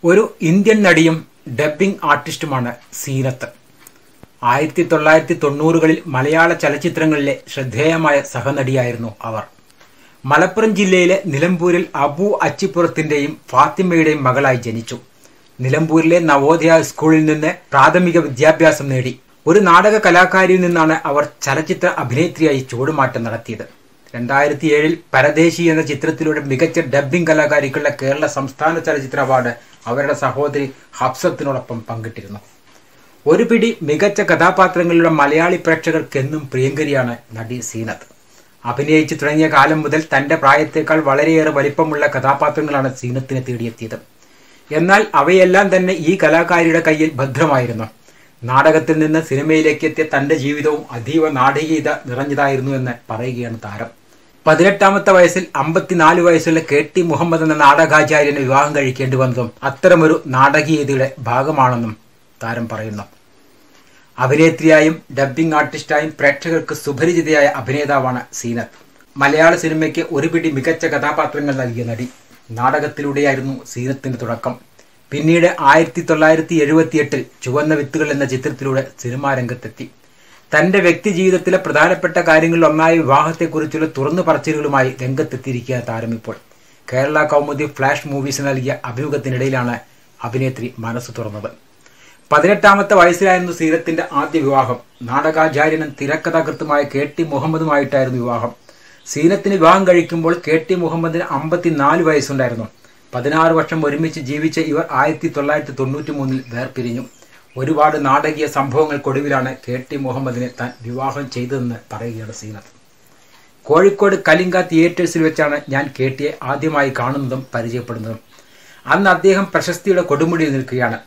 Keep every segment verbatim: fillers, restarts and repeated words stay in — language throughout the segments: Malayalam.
ഒരു ഇന്ത്യൻ നടിയും ഡബ്ബിംഗ് ആർട്ടിസ്റ്റുമാണ് സീനത്ത്. ആയിരത്തി തൊള്ളായിരത്തി തൊണ്ണൂറുകളിൽ മലയാള ചലച്ചിത്രങ്ങളിലെ ശ്രദ്ധേയമായ സഹനടിയായിരുന്നു അവർ. മലപ്പുറം ജില്ലയിലെ നിലമ്പൂരിൽ അബു അച്ചിപ്പുറത്തിന്റെയും ഫാത്തിമയുടെയും മകളായി ജനിച്ചു. നിലമ്പൂരിലെ നവോദയ സ്കൂളിൽ നിന്ന് പ്രാഥമിക വിദ്യാഭ്യാസം നേടി. ഒരു നാടക കലാകാരിയിൽ നിന്നാണ് അവർ ചലച്ചിത്ര അഭിനേത്രിയായി ചുവടുമാറ്റം നടത്തിയത്. രണ്ടായിരത്തി ഏഴിൽ പരദേശി എന്ന ചിത്രത്തിലൂടെ മികച്ച ഡബ്ബിംഗ് കലാകാരിക്കുള്ള കേരള സംസ്ഥാന ചലച്ചിത്ര അവാർഡ് അവരുടെ സഹോദരി ഹഫ്സത്തിനോടൊപ്പം പങ്കിട്ടിരുന്നു. ഒരു പിടി മികച്ച കഥാപാത്രങ്ങളിലൂടെ മലയാളി പ്രേക്ഷകർക്കെന്നും പ്രിയങ്കരിയാണ് നടി സീനത്ത്. അഭിനയിച്ചു തുടങ്ങിയ കാലം മുതൽ തന്റെ പ്രായത്തേക്കാൾ വളരെയേറെ വലിപ്പമുള്ള കഥാപാത്രങ്ങളാണ് സീനത്തിനെ തേടിയെത്തിയത്. എന്നാൽ അവയെല്ലാം തന്നെ ഈ കലാകാരിയുടെ കയ്യിൽ ഭദ്രമായിരുന്നു. നാടകത്തിൽ നിന്ന് സിനിമയിലേക്ക് എത്തിയ തന്റെ ജീവിതവും അതീവ നാടകീയത നിറഞ്ഞതായിരുന്നു എന്ന് പറയുകയാണ് താരം. പതിനെട്ടാമത്തെ വയസ്സിൽ അമ്പത്തിനാല് വയസ്സുള്ള കെ ടി മുഹമ്മദ് എന്ന നാടകാചാര്യനെ വിവാഹം കഴിക്കേണ്ടി വന്നതും അത്തരമൊരു നാടകീയതയുടെ ഭാഗമാണെന്നും താരം പറയുന്നു. അഭിനേത്രിയായും ഡബ്ബിംഗ് ആർട്ടിസ്റ്റായും പ്രേക്ഷകർക്ക് സുപരിചിതയായ അഭിനേതാവാണ് സീനത്ത്. മലയാള സിനിമയ്ക്ക് ഒരു പിടി മികച്ച കഥാപാത്രങ്ങൾ നൽകിയ നടി. നാടകത്തിലൂടെയായിരുന്നു സീനത്തിന്റെ തുടക്കം. പിന്നീട് ആയിരത്തി തൊള്ളായിരത്തി എഴുപത്തിയെട്ടിൽ ചുവന്ന വിത്തുകൾ എന്ന ചിത്രത്തിലൂടെ സിനിമാ രംഗത്തെത്തി. തന്റെ വ്യക്തി ജീവിതത്തിലെ പ്രധാനപ്പെട്ട കാര്യങ്ങളിൽ ഒന്നായ വിവാഹത്തെക്കുറിച്ചുള്ള തുറന്നു പറച്ചിലുകളുമായി രംഗത്തെത്തിയിരിക്കുക താരം ഇപ്പോൾ. കേരള കൗമുദി ഫ്ലാഷ് മൂവീസ് നൽകിയ അഭിമുഖത്തിനിടയിലാണ് അഭിനേത്രി മനസ്സ് തുറന്നത്. പതിനെട്ടാമത്തെ വയസ്സിലായിരുന്നു സീനത്തിന്റെ ആദ്യ വിവാഹം. നാടകാചാര്യനും തിരക്കഥാകൃത്തുമായ കെ ടി മുഹമ്മദുമായിട്ടായിരുന്നു വിവാഹം. സീനത്തിന് വിവാഹം കഴിക്കുമ്പോൾ കെ ടി മുഹമ്മദിന് അമ്പത്തിനാല് വയസ്സുണ്ടായിരുന്നു. പതിനാറ് വർഷം ഒരുമിച്ച് ജീവിച്ച ഇവർ ആയിരത്തി തൊള്ളായിരത്തി തൊണ്ണൂറ്റി മൂന്നിൽ വേർപിരിഞ്ഞു. ഒരുപാട് നാടകീയ സംഭവങ്ങൾക്കൊടുവിലാണ് കെ ടി മുഹമ്മദിനെ താൻ വിവാഹം ചെയ്തതെന്ന് പറയുകയാണ് സീനത്ത്. കോഴിക്കോട് കലിംഗ തിയേറ്റേഴ്സിൽ വെച്ചാണ് ഞാൻ കെ ടിയെ ആദ്യമായി കാണുന്നതും പരിചയപ്പെടുന്നതും. അന്ന് അദ്ദേഹം പ്രശസ്തിയുടെ കൊടുമുടിയിൽ നിൽക്കുകയാണ്.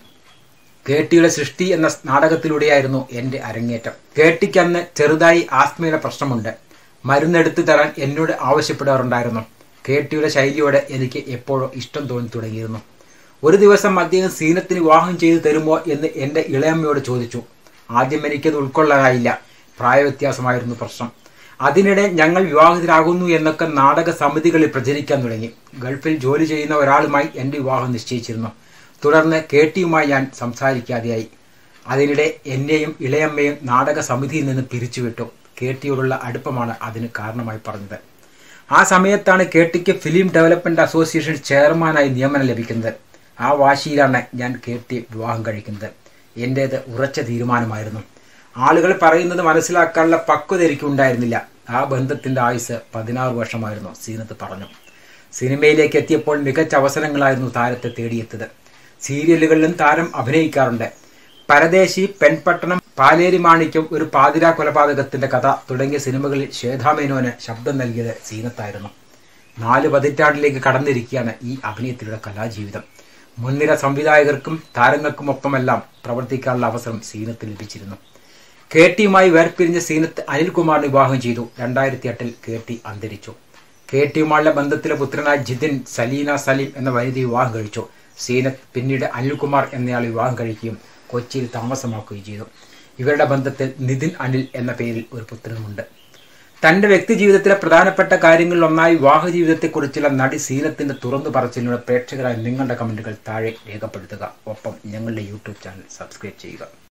കെ ടിയുടെ സൃഷ്ടി എന്ന നാടകത്തിലൂടെയായിരുന്നു എന്റെ അരങ്ങേറ്റം. കെ ടിക്ക് അന്ന് ചെറുതായി ആസ്മയുടെ പ്രശ്നമുണ്ട്. മരുന്നെടുത്തു തരാൻ എന്നോട് ആവശ്യപ്പെടാറുണ്ടായിരുന്നു. കെ ടിയുടെ ശൈലിയോടെ എനിക്ക് എപ്പോഴോ ഇഷ്ടം തോന്നി തുടങ്ങിയിരുന്നു. ഒരു ദിവസം അദ്ദേഹം സീനത്തിന് വിവാഹം ചെയ്തു തരുമോ എന്ന് എന്റെ ഇളയമ്മയോട് ചോദിച്ചു. ആദ്യം എനിക്കത് ഉൾക്കൊള്ളാനായില്ല. പ്രായവ്യത്യാസമായിരുന്നു പ്രശ്നം. അതിനിടെ ഞങ്ങൾ വിവാഹിതരാകുന്നു എന്നൊക്കെ നാടക സമിതികളിൽ പ്രചരിക്കാൻ തുടങ്ങി. ഗൾഫിൽ ജോലി ചെയ്യുന്ന ഒരാളുമായി എന്റെ വിവാഹം നിശ്ചയിച്ചിരുന്നു. തുടർന്ന് കെ ടിയുമായി ഞാൻ സംസാരിക്കാതെയായി. അതിനിടെ എന്നെയും ഇളയമ്മയും നാടക സമിതിയിൽ നിന്ന് പിരിച്ചുവിട്ടു. കെ ടിയോടുള്ള അടുപ്പമാണ് അതിന് കാരണമായി പറഞ്ഞത്. ആ സമയത്താണ് കെ ടിക്ക് ഫിലിം ഡെവലപ്മെന്റ് അസോസിയേഷൻ ചെയർമാനായി നിയമനം ലഭിക്കുന്നത്. ആ വാശിയിലാണ് ഞാൻ കെ ടി വിവാഹം കഴിക്കുന്നത്. എന്റേത് ഉറച്ച തീരുമാനമായിരുന്നു. ആളുകൾ പറയുന്നത് മനസ്സിലാക്കാനുള്ള പക്വത എനിക്ക് ഉണ്ടായിരുന്നില്ല. ആ ബന്ധത്തിന്റെ ആയുസ് പതിനാറ് വർഷമായിരുന്നു, സീനത്ത് പറഞ്ഞു. സിനിമയിലേക്ക് എത്തിയപ്പോൾ മികച്ച അവസരങ്ങളായിരുന്നു താരത്തെ തേടിയെത്തിയത്. സീരിയലുകളിലും താരം അഭിനയിക്കാറുണ്ട്. പരദേശി, പെൺപട്ടണം, പാലേരി മാണിക്യം, ഒരു പാതിരാ കൊലപാതകത്തിന്റെ കഥ തുടങ്ങിയ സിനിമകളിൽ ശ്വേതാമേനോന് ശബ്ദം നൽകിയത് സീനത്തായിരുന്നു. നാല് പതിറ്റാണ്ടിലേക്ക് കടന്നിരിക്കുകയാണ് ഈ അഭിനയത്തിലുള്ള കലാജീവിതം. മുൻനിര സംവിധായകർക്കും താരങ്ങൾക്കുമൊപ്പമെല്ലാം പ്രവർത്തിക്കാനുള്ള അവസരം സീനത്ത് ലഭിച്ചിരുന്നു. കെ ടിയുമായി വേർപിരിഞ്ഞ സീനത്ത് അനിൽകുമാറിന് വിവാഹം ചെയ്തു. രണ്ടായിരത്തി എട്ടിൽ കെ ടി അന്തരിച്ചു. കെ ടിയുമായുള്ള ബന്ധത്തിലെ പുത്രനായ ജിതിൻ സലീന സലീം എന്ന വനിതയെ വിവാഹം കഴിച്ചു. സീനത്ത് പിന്നീട് അനിൽകുമാർ എന്നയാൾ വിവാഹം കഴിക്കുകയും കൊച്ചിയിൽ താമസമാക്കുകയും ചെയ്തു. ഇവരുടെ ബന്ധത്തിൽ നിതിൻ അനിൽ എന്ന പേരിൽ ഒരു പുത്രനുമുണ്ട്. തന്റെ വ്യക്തി ജീവിതത്തിലെ പ്രധാനപ്പെട്ട കാര്യങ്ങളിൽ ഒന്നായി വിവാഹ ജീവിതത്തെക്കുറിച്ചുള്ള നടി സീനത്തിന്റെ തുറന്നു പറച്ചിലിലൂടെ പ്രേക്ഷകരായ നിങ്ങളുടെ കമന്റുകൾ താഴെ രേഖപ്പെടുത്തുക. ഒപ്പം ഞങ്ങളുടെ യൂട്യൂബ് ചാനൽ സബ്സ്ക്രൈബ് ചെയ്യുക.